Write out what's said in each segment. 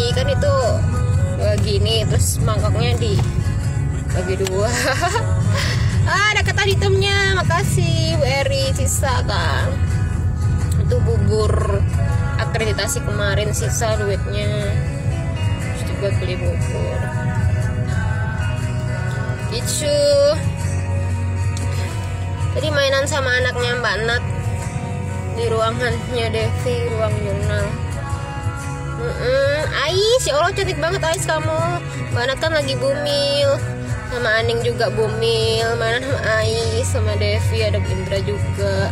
Devi kan itu gini, terus mangkoknya dibagi dua. Ada ketan hitamnya, makasih Bu Eri, sisa kan itu bubur akreditasi kemarin, sisa duitnya terus buat beli bubur gitu. Tadi mainan sama anaknya Mbak Nat di ruangannya Devi, ruang jurnal. Ais, ya Allah cantik banget Ais kamu. Mbak Nat kan lagi bumil, sama Aning juga bumil, mainan sama Ais, sama Devi, ada Indra juga,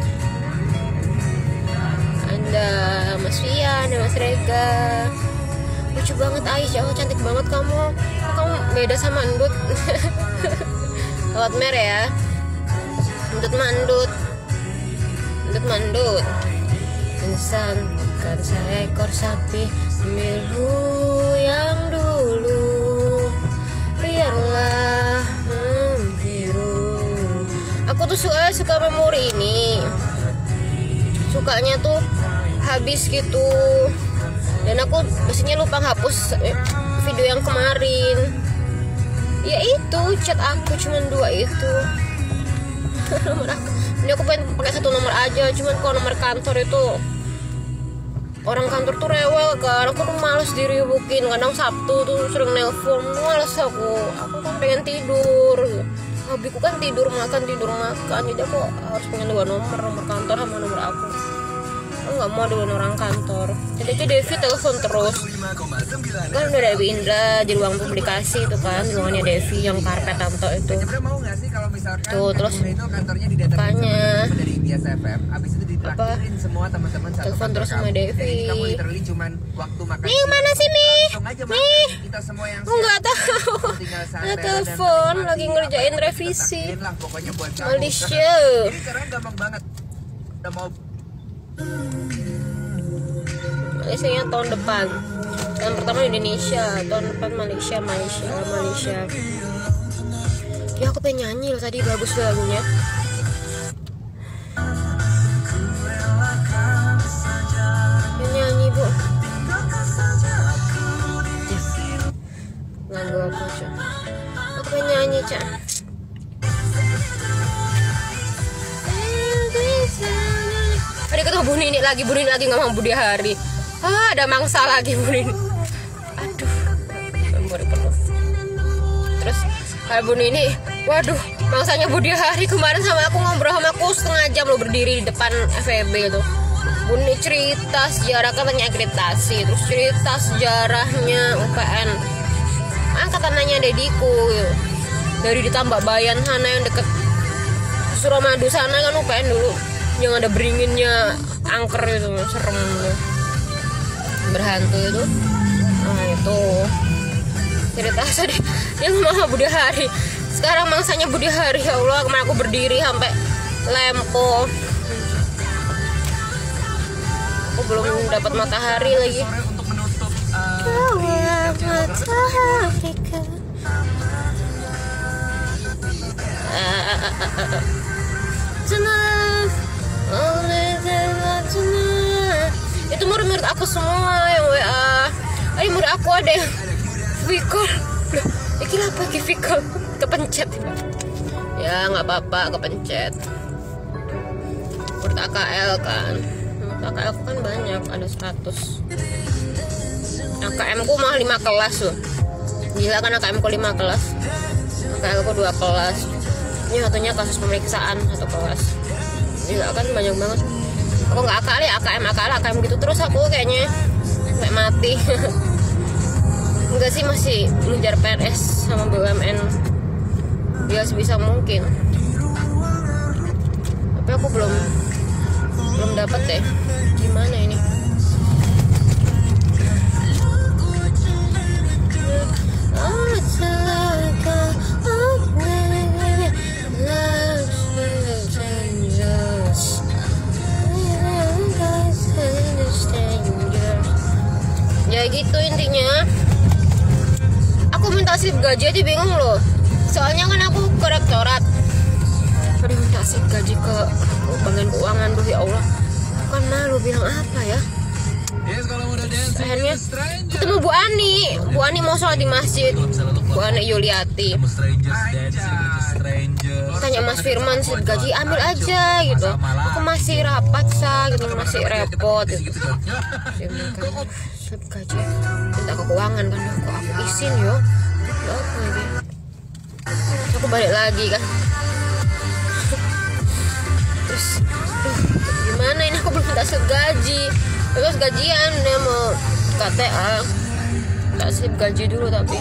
ada Mas Fian, ada Mas Rega. Lucu banget Ais, ya Allah cantik banget kamu. Kamu beda sama Endut. Lewat mer ya. Endut mandut. Endut mandut. Insan kan seekor sapi milu yang dulu. Biarlah biru. Aku tuh suka memori ini. Sukanya tuh habis gitu. Dan aku biasanya lupa hapus video yang kemarin. Ya itu chat aku cuman 2 itu. Nomor aku. Ini aku pengen pakai 1 nomor aja, cuman kalau nomor kantor itu orang kantor tuh rewel kan. Aku tuh males diribukin. Kadang Sabtu tuh sering nelpon, males aku kan pengen tidur. Hobiku kan tidur makan. Jadi aku harus punya 2 nomor kantor sama nomor aku. Aku nggak mau dengan orang kantor. Jadi aja Devi telepon terus. Kan udah ada Indra di ruang publikasi itu kan, ruangannya Devi yang karpet Tanto itu. Tuh terus tanya apa? Telepon terus sama Devi. Nih mana sih nih? Aku nggak tahu. Ada telepon lagi ngerjain revisi. Malaysia. Malaysia tahun depan. Tahun pertama Indonesia, tahun depan Malaysia. Ya aku pengen nyanyi loh tadi, bagus lagunya. Pengen nyanyi Bu. Lagu apa Cak? Aku pengen nyanyi Cak. Ada ketemu Bu Nini lagi ngomong Budi Hari. Ada mangsa lagi Bu Nini. Aduh, memori penuh. Terus kalau Bu Nini, waduh, mangsanya Budi Hari kemarin sama aku ngobrol sama aku setengah jam lo berdiri di depan FEB tuh. Bu Nini cerita sejarah katanya akreditasi, terus cerita sejarahnya UPN. Angkatannya Dediku gitu. Dari ditambah Bayan sana yang deket Suramadu sana kan UPN dulu. Yang ada beringinnya angker itu, serem tuh, berhantu itu. Nah itu cerita sedih yang mama Budi Hari. Sekarang mangsanya Budi Hari, ya Allah, kemarin aku berdiri sampai lempo. Aku belum dapat matahari lagi. Itu murid aku semua yang WA. Murid aku ada yang Vicol. Iki apa ki Vicol? Kepencet. Ya nggak apa-apa, kepencet. Murid AKL kan. AKL kan banyak, ada 100. AKM ku mah 5 kelas loh. Gila kan AKM ku 5 kelas. AKL ku 2 kelas. Ini satunya kasus pemeriksaan 1 kelas. Gila kan banyak banget. Aku nggak akal ya, AKM gitu terus aku kayaknya sampai mati. Enggak sih, masih ngejar PNS sama BUMN ya sebisa mungkin. Tapi aku belum dapat deh. Gimana ini? Ya gitu intinya. Aku minta slip gaji aja bingung loh. Soalnya kan aku ke rektorat. Aduh, minta slip gaji ke bagian keuangan tuh, ya Allah. Kan malu bilang apa ya. akhirnya ketemu Bu Ani mau sholat di masjid, Bu Ani Yuliati. Tanya Mas Firman, slip gaji ambil aja gitu, aku masih rapat gitu, masih repot gitu. Dia bilang kan, slip gaji minta ke keuangan kan, kok aku isin yo, apa lagi? Aku balik lagi kan, terus gimana ini, aku belum minta slip gaji, terus gajian dia mau KTA, tak slip gaji dulu. Tapi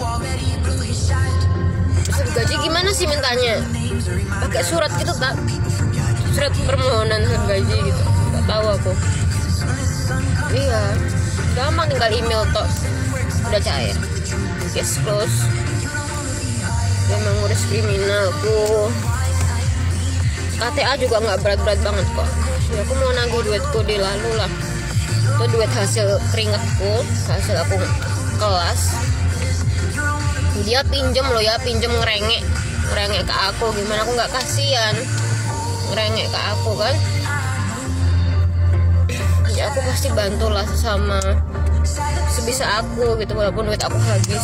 slip gaji gimana sih mintanya, pakai surat gitu tak, surat permohonan slip gaji gitu, nggak tahu aku. Iya, gampang, tinggal email toh, udah cair. Case close. Dia mengurus kriminalku. KTA juga nggak berat-berat banget kok. Ya, aku mau nagih duitku di lalu lah. Itu duit hasil keringatku, hasil aku kelas. Dia pinjem loh ya, pinjem ngerengek ke aku. Gimana aku nggak kasihan ngerengek ke aku kan? Ya aku pasti bantulah sama sebisa aku gitu, walaupun duit aku habis.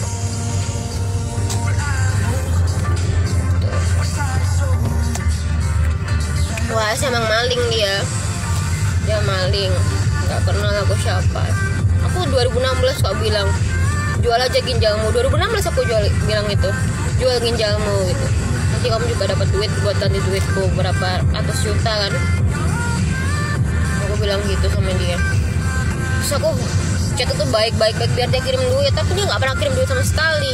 Wah, emang maling dia maling, nggak kenal aku siapa. Aku 2016 kok bilang jual aja ginjalmu, 2016 aku bilang itu, jual ginjalmu gitu, nanti kamu juga dapat duit buat ganti duitku berapa ratus juta kan. Aku bilang gitu sama dia. Terus aku chat itu baik biar dia kirim duit, tapi dia nggak pernah kirim duit sama sekali.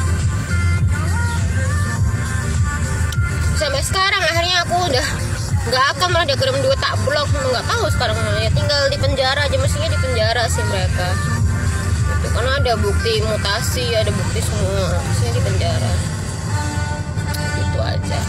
Sampai sekarang akhirnya aku udah nggak akan malah dia kirim duit, tak blok. Nggak tahu sekarang mana ya, tinggal di penjara aja, mestinya di penjara sih mereka itu, karena ada bukti mutasi, ada bukti semua, mestinya di penjara. Itu aja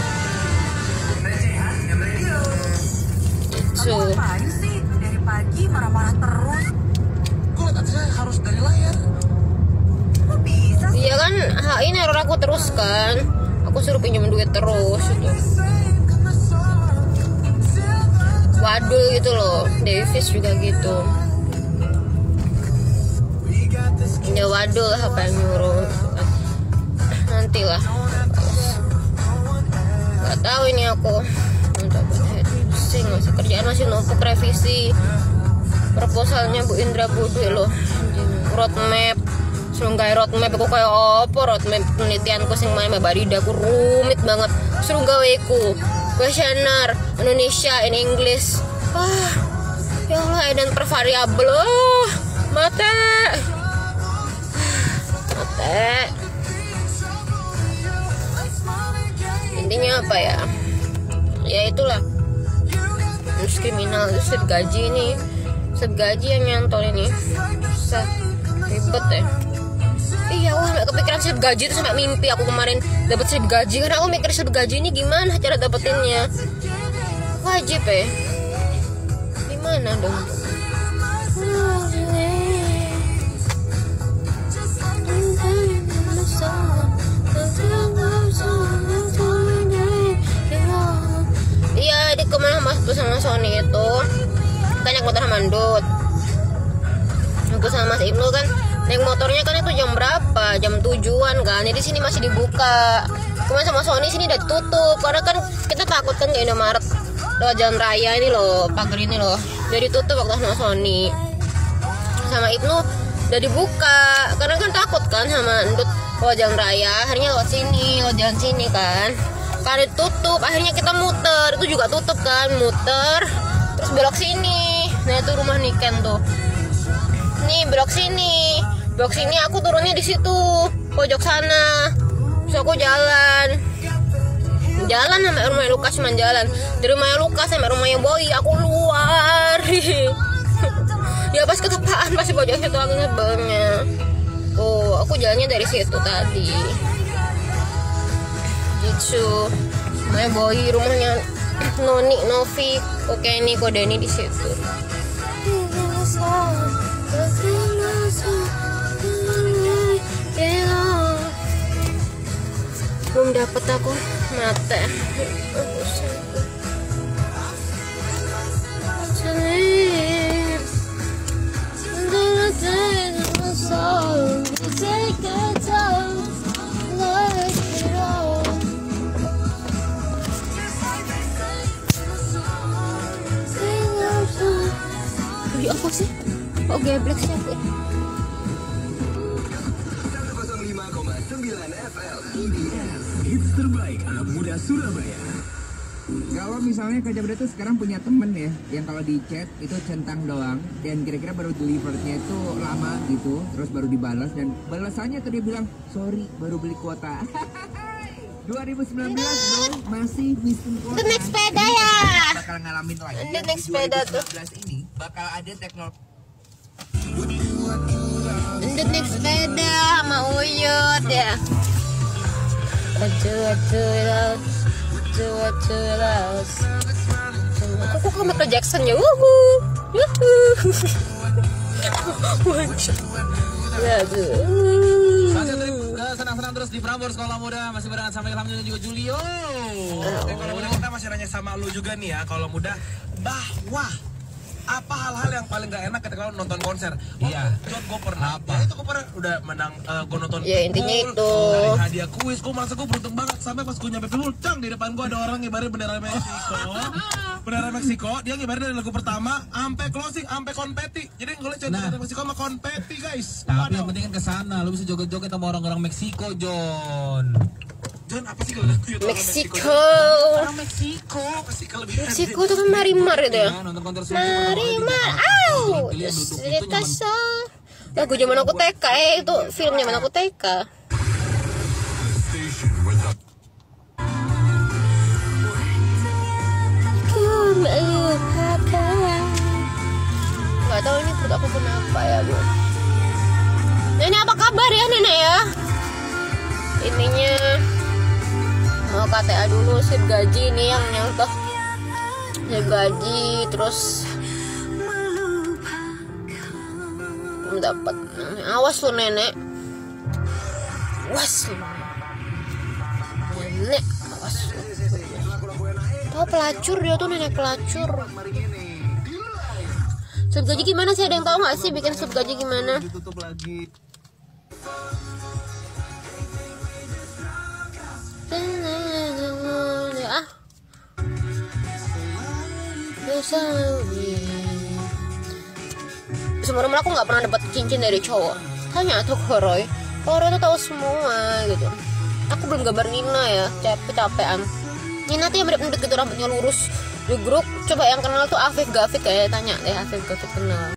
itu. Dari pagi marah-marah terus. Kok saya harus dari layar? Kok bisa? Iya kan, ini error aku terus kan, aku suruh pinjam duit terus itu. Wadul gitu loh, Davis juga gitu. Ya wadul lah apa yang nyuruh gitu kan. Nantilah. Gak tahu ini aku. Pusing, masih kerjaan masih numpuk, revisi proposalnya Bu Indra Budwi loh. Roadmap, suruh gawe roadmap aku kayak apa, roadmap penelitianku sing main babaridaku rumit banget. Suruh gaweku questionnaire Indonesia in English. Ya Allah, dan per variabel. Mate. Intinya apa ya? Ya itulah. Terus kriminal, terus slip gaji ini, slip gaji yang nyantol ini, susah, ribet ya. Iya, wah, gak kepikiran slip gaji itu sampai mimpi aku kemarin dapat slip gaji, karena aku mikir slip gaji ini gimana cara dapetinnya. Wajib ya. Gimana dong? Iya, di kemana Mas tuh sama Sony itu tanya motor mandut. Aku sama Mas Ibnu kan naik motornya kan itu jam berapa? Jam 7-an kan. Jadi sini masih dibuka. Cuma sama Sony sini udah ditutup. Karena kan kita takut kan ke Indomaret lewat jalan raya ini loh, pagar ini loh. Jadi tutup waktu sama Sony. Sama Ibnu udah dibuka. Karena kan takut kan sama Endut lewat jalan raya. Akhirnya lewat sini, lewat jalan sini kan. Karena ditutup, akhirnya kita muter. Itu juga tutup kan, muter. Terus belok sini. Nah itu rumah Niken tuh. Nih belok sini aku turunnya di situ pojok sana. Terus aku jalan sampai rumahnya Lukas, cuman jalan dari rumahnya Lukas sampai rumahnya Boy aku luar. Ya pas ketepaan pas di pojok situ aku nyebelnya. Oh aku jalannya dari situ tadi gitu. Rumahnya Boy, rumahnya Noni, Novi, oke ini kode ini di situ. Belum dapet aku mata. geblek sih aku. 105,9 FM IDS hits terbaik anak muda Surabaya. Kalau misalnya Kak Jabra tuh sekarang punya temen ya, yang kalau di chat itu centang doang, dan kira-kira baru delivernya itu lama gitu, terus baru dibalas, dan balasannya tuh dia bilang, sorry baru beli kuota. 2019 bro, masih miskin kuota. Itu naik sepeda ya. Bakal ngalamin lagi. Itu naik sepeda tuh. 2019 ini bakal ada teknologi. Endut naik sepeda sama Uyut ya. Aduh. Kok Michael Jackson ya? Wuhu. Senang-senang terus di Prambors Sekolah Muda masih barengan sama Ilham dan juga Julio. Kalau muda kita masih nanya sama lu juga nih ya, kalau muda bahwa apa hal-hal yang paling gak enak ketika lo nonton konser? Iya. John, gue pernah. Ya itu gue pernah udah menang. Gue nonton. Ya intinya itu. Dari hadiah kuis, gue merasa gue beruntung banget. Sampai pas gue nyampe dulu, cang di depan gue ada orang ngibarin bendera Meksiko. Bendera Meksiko, dia ngibarin dari lagu pertama, sampai closing, sampai konpeti. Jadi ngeliat bendera Meksiko sama konpeti guys. Tapi yang penting kan kesana, lu bisa joget-joget sama orang-orang Meksiko, John. John, apa sih kalau lagu Meksiko. Orang Meksiko. Meksiko tuh kan Marimar itu ya. Nonton konser Marimar. Au. Cerita so. Lagu zaman aku TK itu film zaman aku TK. Gak tahu ini perut aku kenapa ya bu. Nenek apa kabar ya nenek ya? Ininya mau KTA dulu, sip gaji nih yang tuh sip gaji, terus belum dapat. Awas lu nenek, awas lu nenek, awas lu. Tahu pelacur dia tuh, nenek pelacur. Sip gaji gimana sih, ada yang tahu nggak sih bikin sip gaji gimana? Ditutup lagi. Seumur aku nggak pernah dapat cincin dari cowok. Tanya tuh ke Roy. Roy tuh tahu semua gitu. Aku belum gambar Nina ya, capek-capean. Nina tuh yang mirip-mirip gitu, rambutnya lurus, jugruk. Coba yang kenal tuh Afif Gafit, kayak tanya deh Afif Gafit kenal.